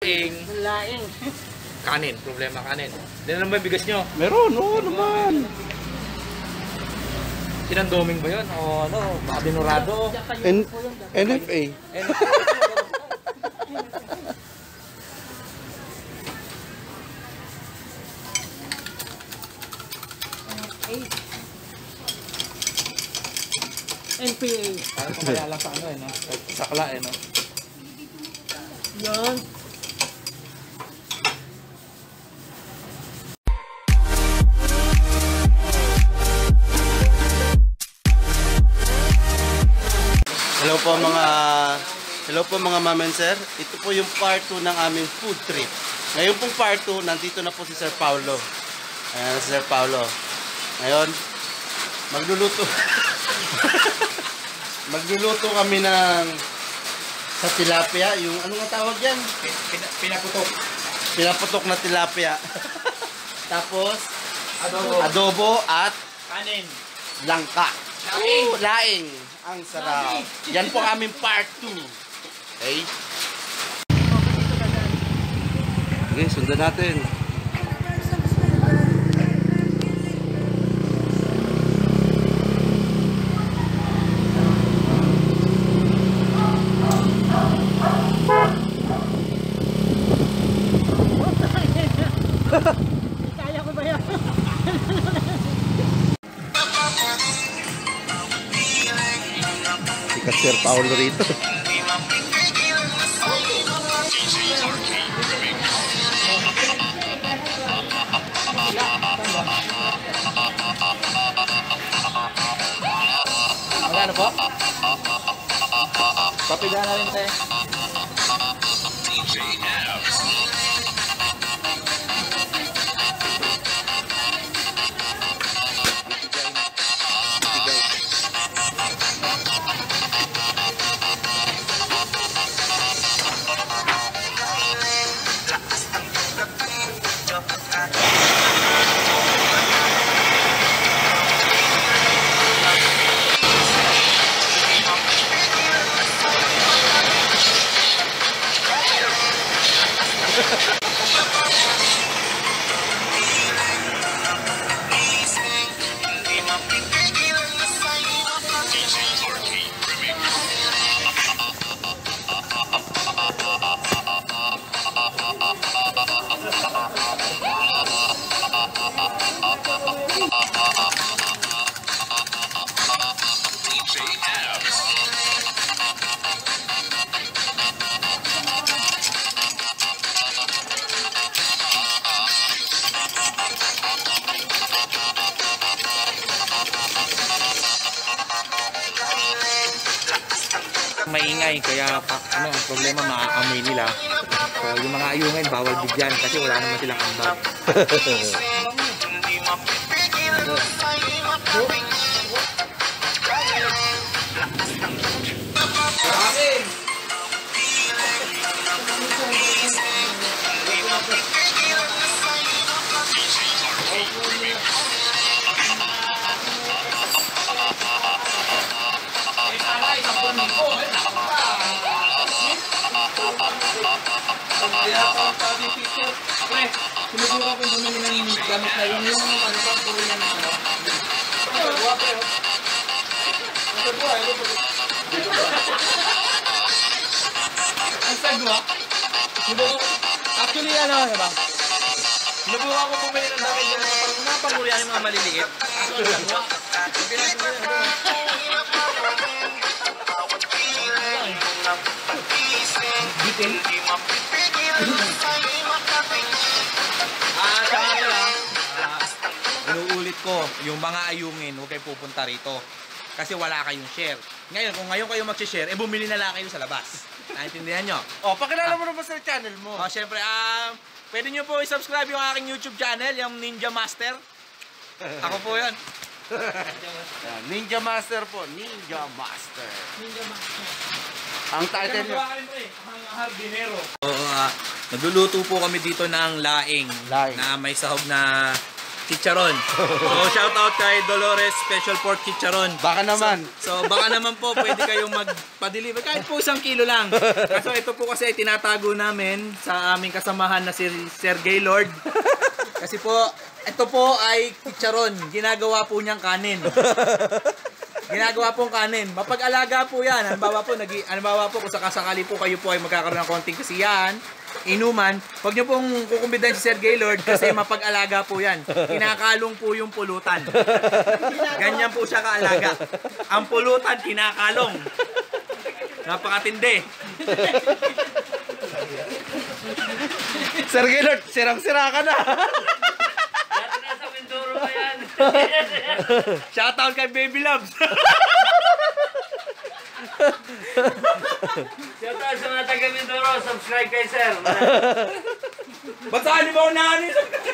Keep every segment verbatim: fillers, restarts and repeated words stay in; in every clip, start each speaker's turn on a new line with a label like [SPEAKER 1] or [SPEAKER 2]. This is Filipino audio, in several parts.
[SPEAKER 1] laing.
[SPEAKER 2] Laing.
[SPEAKER 1] Kanin, problema kanin. Hindi na naman ba bigas nyo?
[SPEAKER 3] Meron, oo naman.
[SPEAKER 1] Sinandoming ba yun? O ano, baka binurado?
[SPEAKER 3] N F A.
[SPEAKER 2] N P A.
[SPEAKER 1] Parang pamaya lang sa ano eh, no? Sakla eh, no?
[SPEAKER 2] Yan.
[SPEAKER 3] Hello po mga Hello po mga ma'am and sir. Ito po yung part two ng aming food trip. Ngayon pong part two, nandito na po si Sir Paulo. Ayan si Sir Paulo. Ngayon, magluluto. Magluluto kami ng sa tilapia, yung ano nga tawag yan?
[SPEAKER 1] Pina, pinaputok.
[SPEAKER 3] Pinaputok na tilapia. Tapos
[SPEAKER 1] Adobo.
[SPEAKER 3] adobo at
[SPEAKER 1] Kanin.
[SPEAKER 3] langka.
[SPEAKER 1] Laing.
[SPEAKER 3] Ooh, laing. Ang sarap. Yan po aming part two. Okay? Okay, sundan natin.
[SPEAKER 2] Kaya ko ba yan?
[SPEAKER 3] Sikat Sir Paulo rito.
[SPEAKER 1] Ano po? Papiga na rin tayo. Maingay kaya ano ang problema maaamoy nila. So yung mga ayungin bawal bigyan kasi wala naman silang ambag. Sinubukan ko bumili ng gamit na yun yung ano pa, puro yan ano. Ang buwa pero. Ang buwa, ito po. Ang sagwa. Actually ano, diba? Sinubukan ko bumili ng gamit yan na pangurihan yung mga maliliit. Ang sagwa. Bitin. Ah, tsaka pala, uh, inuulit ko, yung mga ayungin, huwag kayo pupunta rito. Kasi wala kayong share. Ngayon, kung ngayon kayo mag-share, eh bumili na lang kayo sa labas. Naintindihan nyo?
[SPEAKER 3] Oh, pakilala mo naman sa channel mo.
[SPEAKER 1] Oh, syempre, ah, uh, pwede nyo po i-subscribe yung aking YouTube channel, yung Ninja Master. Ako po yan.
[SPEAKER 3] Ninja Master po, Ninja Master.
[SPEAKER 2] Ninja Master.
[SPEAKER 3] Ang title niya.
[SPEAKER 1] Ang hardinero. So, uh, nagluluto po kami dito ng laing,
[SPEAKER 3] Laing.
[SPEAKER 1] na may sahog na chicharon. So, shout out kay Dolores Special Pork Chicharon.
[SPEAKER 3] Baka naman.
[SPEAKER 1] So, so baka naman po pwede kayong magpa-deliver kahit po isang kilo lang. Kaso ito po kasi tinatago namin sa aming kasamahan na si Sir Gaylord. Kasi po, ito po ay chicharon. Ginagawa po niyang kanin. Ginagawa pong kanin. Mapag-alaga po yan. Halimbawa po, nag halimbawa po kung sakasakali po kayo po ay magkakaroon ng konting kasiyahan, inuman, huwag niyo pong kukumbidan si Sir Gaylord kasi mapag-alaga po yan. Kinakalong po yung pulutan. Ganyan po siya kaalaga. Ang pulutan, kinakalong. Napakatindi.
[SPEAKER 3] Sir Gaylord, sirang-sira ka na.
[SPEAKER 1] Shoutout kay Baby Loves.
[SPEAKER 4] Shoutout sa mga taga Mindoro, subscribe kay Sir.
[SPEAKER 1] Ba't saan di ba ako naanin?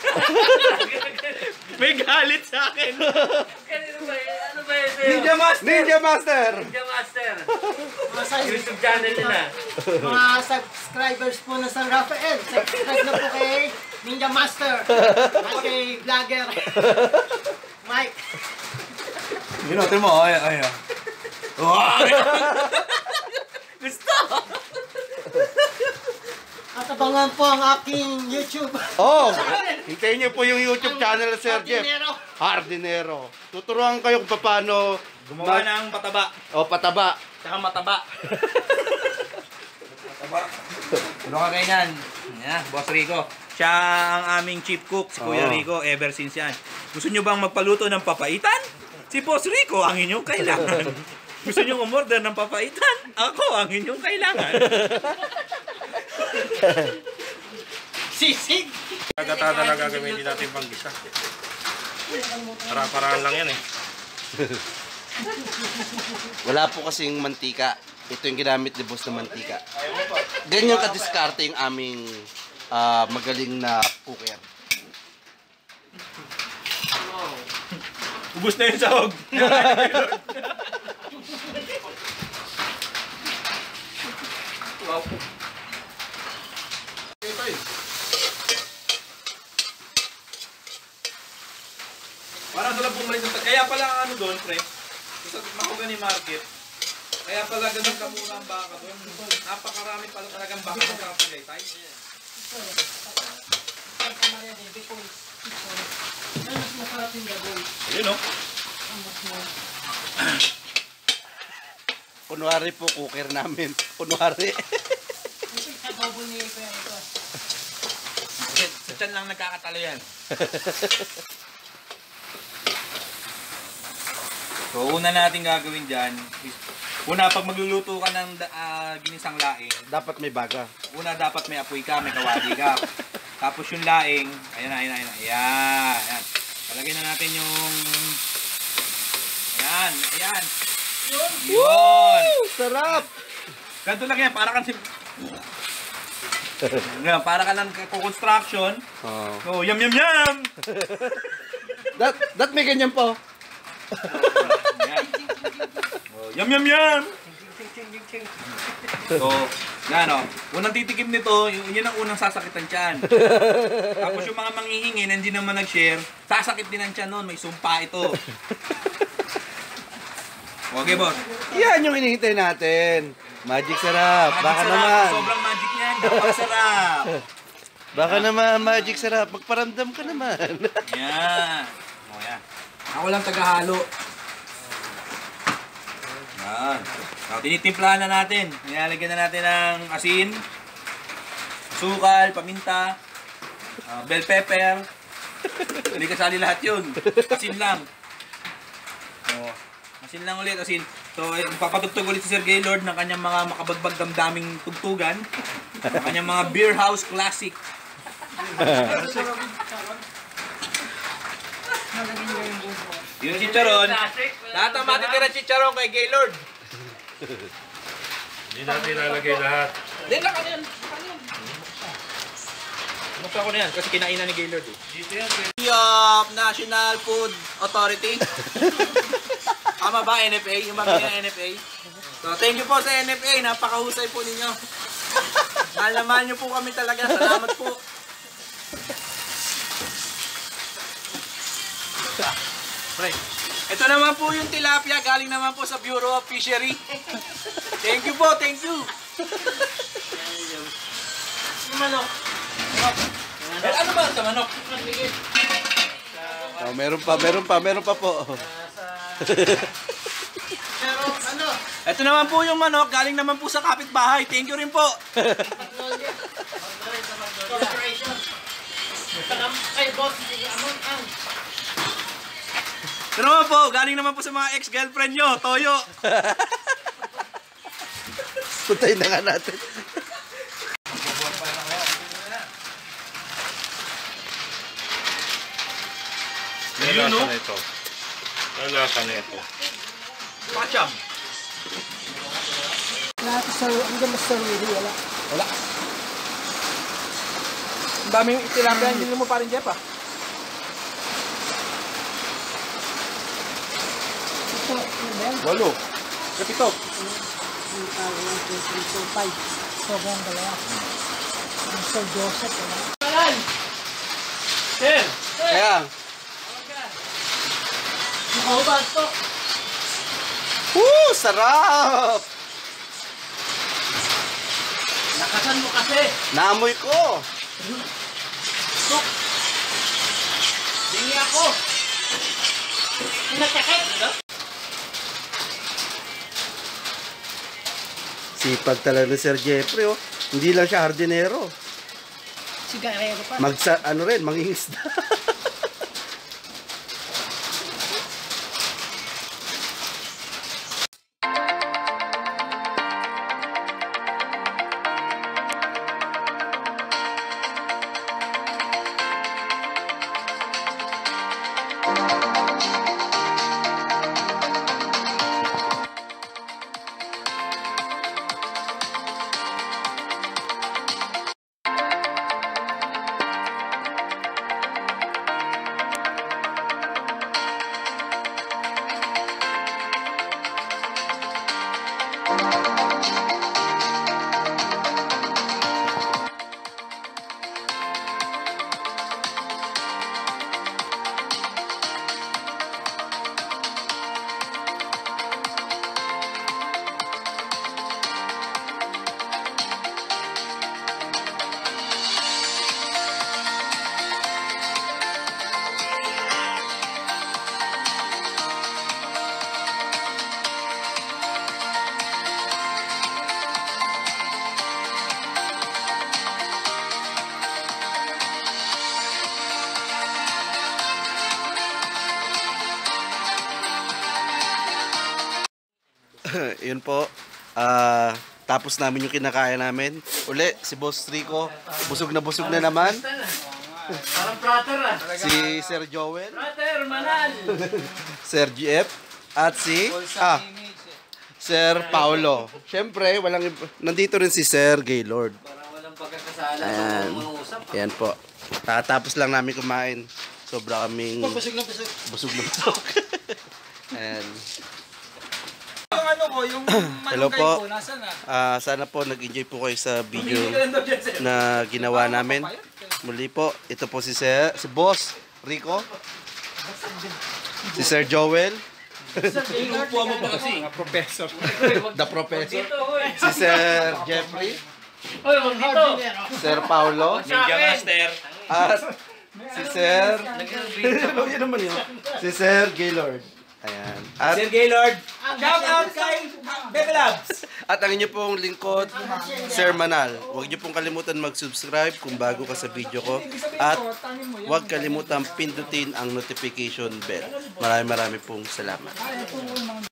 [SPEAKER 1] May galit sa akin.
[SPEAKER 4] Kanino ba yun? Ano ba yun?
[SPEAKER 1] Ninja Master.
[SPEAKER 3] Ninja Master.
[SPEAKER 4] Ninja Master.
[SPEAKER 2] Mga, sa-
[SPEAKER 4] YouTube channel nila.
[SPEAKER 2] mga subscribers po na San Rafael, subscribe na po kay Ninja Master at kay vlogger Mike.
[SPEAKER 1] Ginotin mo, ay, ay, ay. Wow! Gusto!
[SPEAKER 2] At abangan po ang aking YouTube.
[SPEAKER 3] Oh, hintayin niyo po yung YouTube channel ni Sir Jeff.
[SPEAKER 2] Jardinero.
[SPEAKER 3] Hardinero. Tuturuan kayo kung paano
[SPEAKER 1] Gumawa
[SPEAKER 3] mag-
[SPEAKER 1] ng pataba.
[SPEAKER 3] o pataba.
[SPEAKER 1] Tsaka mataba. Mataba. Ano ka kayo yan? Yan, Boss Rico. Siya ang aming chief cook, si Kuya
[SPEAKER 3] Oo.
[SPEAKER 1] Rico, ever since yan. Gusto nyo bang magpaluto ng papaitan? Si Boss Rico ang inyong kailangan. Gusto nyo umorder ng papaitan? Ako ang inyong kailangan.
[SPEAKER 2] Sisig.
[SPEAKER 5] Tagatada na gagamitin natin pang gisa. Para-paraan lang yan eh.
[SPEAKER 3] Wala po kasing mantika. Ito yung ginamit ni boss na mantika. Ganyan kadiskarte yung aming ah, magaling na cooker.
[SPEAKER 1] Ubus na yung sahog. Wow. Parang sila bumalik sa... Kaya pala ang ano doon, pre. Sa Mahogany Market. Kaya pala ganun ka muna ang baka doon. Napakarami pala talagang baka sa Tagaytay.
[SPEAKER 2] Santa Maria de Bicol. Yan mas masarap yung gaboy.
[SPEAKER 1] Ayun o.
[SPEAKER 3] Kunwari po cooker namin. Kunwari.
[SPEAKER 2] Ito yung adobo ni Kuya ito.
[SPEAKER 1] Kasi sa tiyan lang nagkakatalo yan. So, una natin gagawin dyan is, una, pag magluluto ka ng uh, ginisang laing,
[SPEAKER 3] Dapat may baga.
[SPEAKER 1] una, dapat may apoy ka, may kawali ka. Tapos yung laing, ayan, ayan, ayan, ayan, ayan. Palagay na natin yung, ayan, ayan. Yun! Yun!
[SPEAKER 3] Sarap!
[SPEAKER 1] Ganito lang yan, para kang si... Yan, para ka lang construction.
[SPEAKER 3] Oh.
[SPEAKER 1] Oh, yum, yum, yum!
[SPEAKER 3] That, that may ganyan po.
[SPEAKER 1] Yan. Oh, yum, yum, yum! So, yan o. Unang titikim nito, yun, yun ang unang sasakitan tiyan. Tapos yung mga manghihingi na hindi naman nag-share, sasakit din ang tiyan nun. May sumpa ito. Okay, boss.
[SPEAKER 3] Yan yung hinihintay natin. Magic sarap.
[SPEAKER 1] Magic
[SPEAKER 3] Baka
[SPEAKER 1] sarap.
[SPEAKER 3] naman.
[SPEAKER 1] Sobrang magic yan. Dapat sarap.
[SPEAKER 3] Baka naman magic sarap. Magparamdam ka naman.
[SPEAKER 1] Yan. O, yan. Ako lang tagahalo. Yan. So, tinitimplahan na natin. Nilalagyan na natin ng asin, sukal, paminta, uh, bell pepper. Hindi kasali lahat yun. Asin lang. O, asin lang ulit, asin. So, eh, papatugtog ulit si Sir Gaylord ng kanyang mga makabagbag damdaming tugtugan. Ng kanyang mga beer house classic. Yung chicharon, lahat ng matitira chicharon kay Gaylord.
[SPEAKER 5] Hindi natin ilalagay lahat.
[SPEAKER 1] Hindi lang ano yan. Buksan ko na yan kasi kinainan ni Gaylord eh. Yung National Food Authority. Tama ba, N F A? Yung mga ng N F A? So, thank you po sa N F A. Napakahusay po ninyo. Malaman nyo po kami talaga. Salamat po. naman po yung tilapia, galing naman po sa Bureau of Fishery. Thank you po, thank you.
[SPEAKER 2] Yung manok.
[SPEAKER 1] Eh, ano ba sa manok?
[SPEAKER 3] Oh, meron pa, meron pa, meron pa po.
[SPEAKER 2] Pero ano,
[SPEAKER 1] Ito naman po yung manok, galing naman po sa kapitbahay. Thank you rin po.
[SPEAKER 2] corporation. Kay boss, amon ang.
[SPEAKER 1] Ito naman po, galing naman po sa mga ex-girlfriend nyo, Toyo.
[SPEAKER 3] Putay na nga natin.
[SPEAKER 5] Ano
[SPEAKER 1] Yun,
[SPEAKER 5] lasa
[SPEAKER 1] no?
[SPEAKER 5] na ito? Ano lasa na ito?
[SPEAKER 1] Pacham.
[SPEAKER 2] Lahat sa, hindi mas sa wili, wala.
[SPEAKER 1] Wala. Ang daming tilapia, hindi mo pa rin, Jeff, ah.
[SPEAKER 2] Ito, ano ba yan?
[SPEAKER 1] Walo. Kapito.
[SPEAKER 2] Ang tawag ng two, three, four, five. Sobrang dalawa. Ang Sir Joseph, wala. Kalan!
[SPEAKER 1] Sir.
[SPEAKER 3] Kaya,
[SPEAKER 2] Nakahubad to.
[SPEAKER 3] woo, sarap!
[SPEAKER 1] Nakasan mo kasi.
[SPEAKER 3] Naamoy ko.
[SPEAKER 1] Tok. Dingi ako.
[SPEAKER 2] Pinagkakit.
[SPEAKER 3] Sipag talaga ni Sir Jeffrey, oh. Hindi lang siya hardinero.
[SPEAKER 2] Sigarero pa.
[SPEAKER 3] Magsa, ano rin, mangingisda. Yun po. Ah, tapos namin yung kinakain namin. Uli, si Boss Rico, busog na busog na naman.
[SPEAKER 4] Parang prater ah.
[SPEAKER 3] Si Sir Joel,
[SPEAKER 4] Prater, manal.
[SPEAKER 3] Sir G F, at si ah, Sir Paulo. Siyempre, walang iba- nandito rin si Sir Gaylord.
[SPEAKER 4] Parang walang pagkakasala
[SPEAKER 3] Ayan.
[SPEAKER 4] sa mga usap.
[SPEAKER 3] Ayan po. Tatapos lang namin kumain. Sobra kaming
[SPEAKER 2] Busog na busog.
[SPEAKER 3] busog na busog. Ayan.
[SPEAKER 1] Yung ano ko, yung
[SPEAKER 3] Hello
[SPEAKER 1] malunggay
[SPEAKER 3] po.
[SPEAKER 1] ko, nasa na?
[SPEAKER 3] Ah, sana po nag-enjoy po kayo sa video
[SPEAKER 1] Hindi ka lang daw dyan, sir.
[SPEAKER 3] na ginawa namin. Muli po, ito po si Sir, si Boss Rico, si Sir Joel,
[SPEAKER 1] Inupuan mo ba kasi?
[SPEAKER 5] Professor.
[SPEAKER 3] the Professor,
[SPEAKER 4] Dito, hoy.
[SPEAKER 3] si Sir Jeffrey,
[SPEAKER 4] Hoy, wag dito.
[SPEAKER 3] Sir Paulo,
[SPEAKER 4] Ninja Master.
[SPEAKER 3] at si Sir, yun naman yun, si Sir Gaylord. Ayan. At,
[SPEAKER 1] Sir Gaylord. Shout out kay Bebe Labs.
[SPEAKER 3] at ang inyo pong lingkod, Sir Manal. Huwag niyo pong kalimutan mag-subscribe kung bago ka sa video ko. At huwag kalimutan pindutin ang notification bell. Maraming maraming pong salamat.